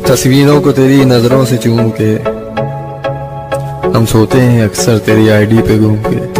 तस्वीरों को तेरी नजरों से चूम के हम सोते हैं अक्सर तेरी आईडी पे घूम के।